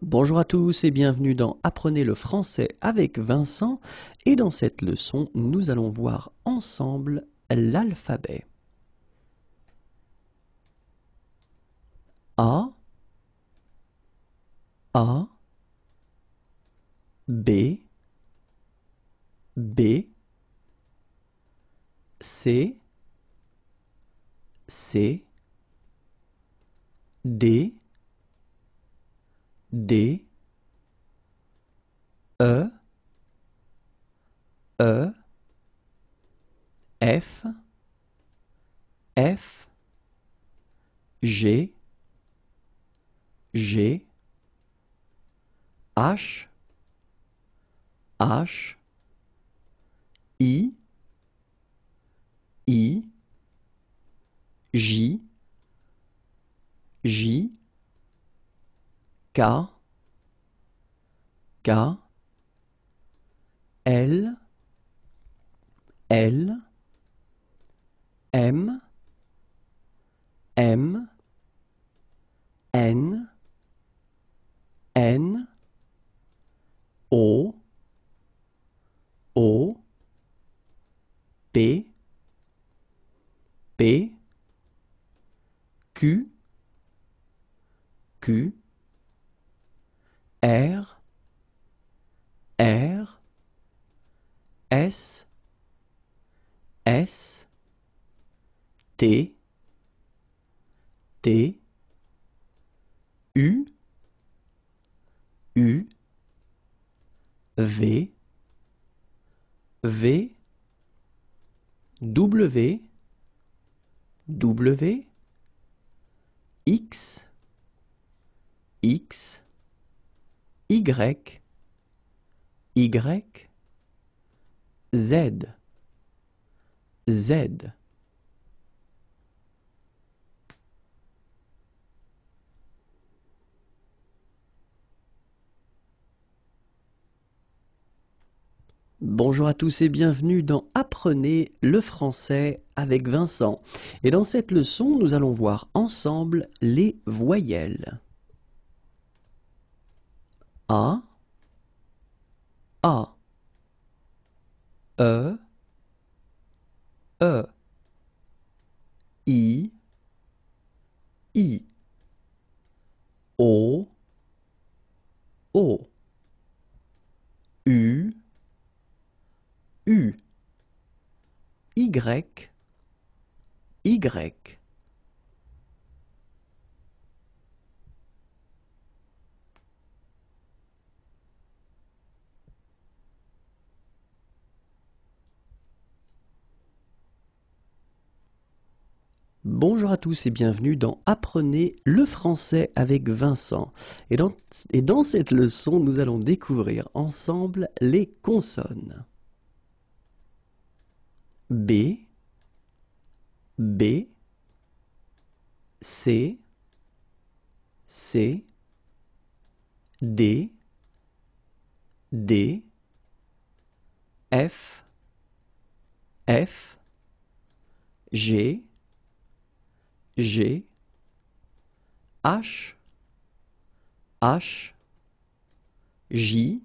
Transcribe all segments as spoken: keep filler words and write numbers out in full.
Bonjour à tous et bienvenue dans Apprenez le français avec Vincent. Et dans cette leçon, nous allons voir ensemble l'alphabet. A, A, B, B, C, C, D, D, E, E, F, F, G, G, H, H, I, I, J, J, K, K, L, L, M, M, N, N, O, O, P, P, Q, Q, R, R, S, S, T, T, U, U, V, V, W, W, X, X, Y, Y, Z, Z. Bonjour à tous et bienvenue dans Apprenez le français avec Vincent. Et dans cette leçon, nous allons voir ensemble les voyelles. A, A, E, E, I, I, O, O, U, U, Y, Y. Bonjour à tous et bienvenue dans Apprenez le français avec Vincent. Et dans, et dans cette leçon, nous allons découvrir ensemble les consonnes. B, B, C, C, D, D, F, F, G, G, H, H, J,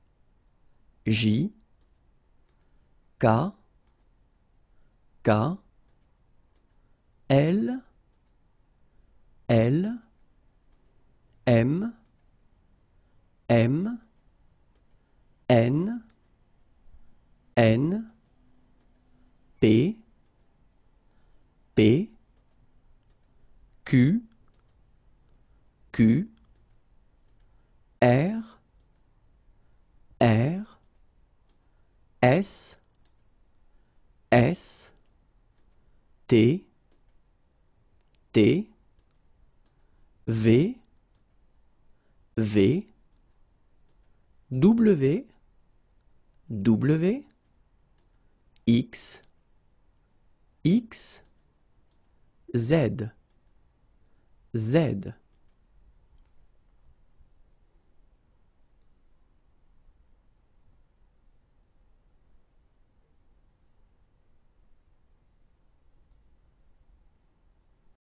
J, K, K, L, L, M, M, N, N, P, P, Q, Q, R, R, S, S, T, T, V, V, W, W, X, X, Z, Z.